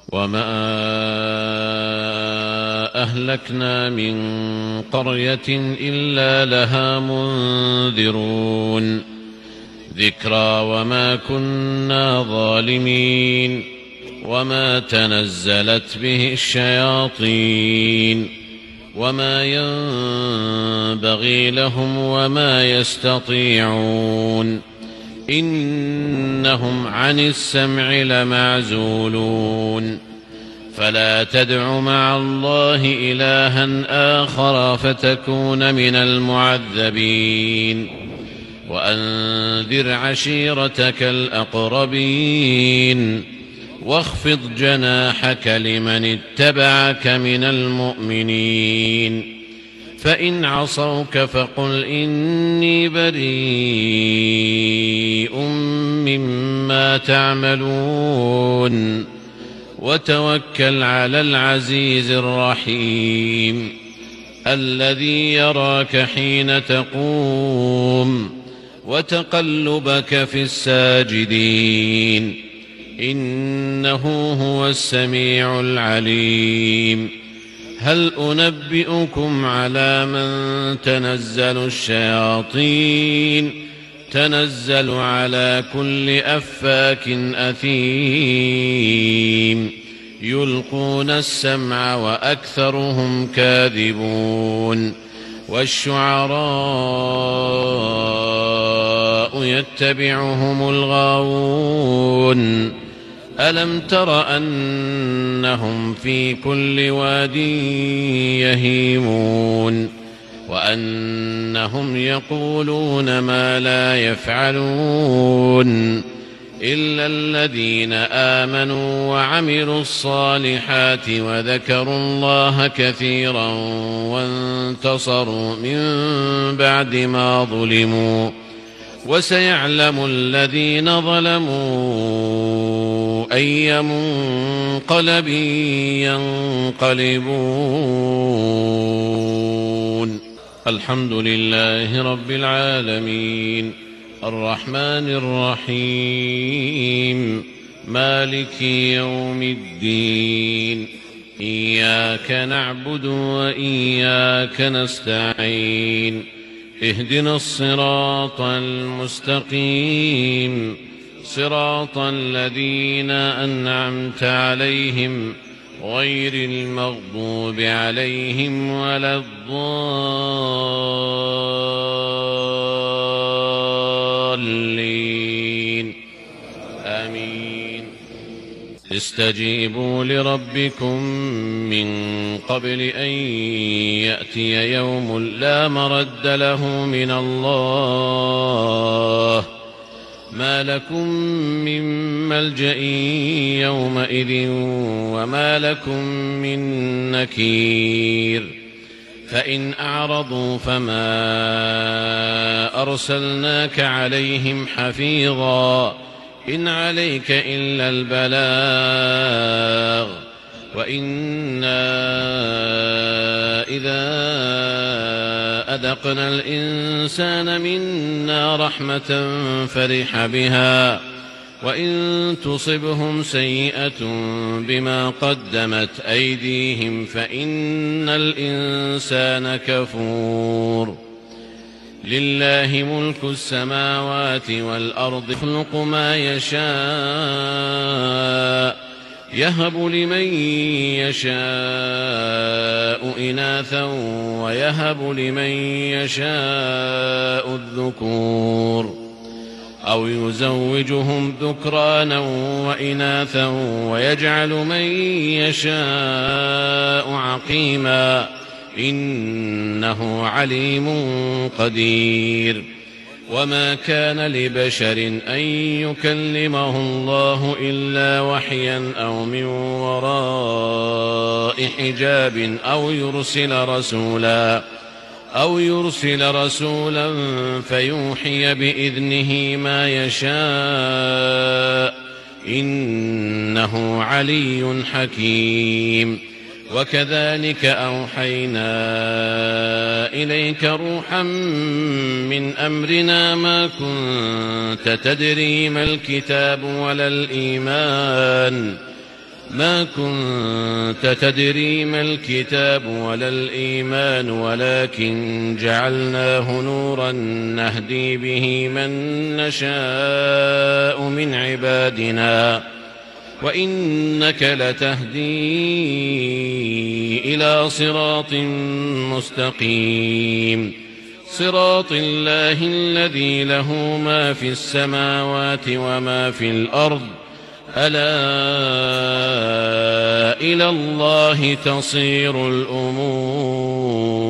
وما أهلكنا من قرية إلا لها منذرون ذكرى وما كنا ظالمين وما تنزلت به الشياطين وما ينبغي لهم وما يستطيعون إنهم عن السمع لمعزولون فلا تدع مع الله إلها آخر فتكون من المعذبين وأنذر عشيرتك الأقربين واخفض جناحك لمن اتبعك من المؤمنين فإن عصوك فقل إني بريء مما تعملون وتوكل على العزيز الرحيم الذي يراك حين تقوم وتقلبك في الساجدين إنه هو السميع العليم هل أنبئكم على من تنزل الشياطين تنزل على كل أفاك أثيم يلقون السمع وأكثرهم كاذبون والشعراء يتبعهم الغاوون ألم تر أنهم في كل واد يهيمون وأنهم يقولون ما لا يفعلون إلا الذين آمنوا وعملوا الصالحات وذكروا الله كثيرا وانتصروا من بعد ما ظلموا وسيعلم الذين ظلموا أي منقلب ينقلبون الحمد لله رب العالمين الرحمن الرحيم مالك يوم الدين إياك نعبد وإياك نستعين اهدنا الصراط المستقيم صراط الذين أنعمت عليهم غير المغضوب عليهم ولا الضالين آمين استجيبوا لربكم من قبل أن يأتي يوم لا مرد له من الله ما لكم من ملجأ يومئذ وما لكم من نكير فإن أعرضوا فما أرسلناك عليهم حفيظا إن عليك إلا البلاغ وإنا إذا أذقنا الإنسان منا رحمة فرح بها وإن تصبهم سيئة بما قدمت أيديهم فإن الإنسان كفور لله ملك السماوات والأرض يخلق ما يشاء يهب لمن يشاء إناثا ويهب لمن يشاء الذكور أو يزوجهم ذكرانا وإناثا ويجعل من يشاء عقيما إنه عليم قدير وما كان لبشر أن يكلمه الله إلا وحيا أو من وراء حجاب أو يرسل رسولا فيوحي بإذنه ما يشاء إنه علي حكيم وكذلك أوحينا إليك روحا من أمرنا ما كنت تدري ما الكتاب ولا الإيمان ما كنت تدري ما الكتاب ولا الإيمان ولكن جعلناه نورا نهدي به من نشاء من عبادنا وإنك لتهدي إلى صراط مستقيم صراط الله الذي له ما في السماوات وما في الأرض ألا إلى الله تصير الأمور.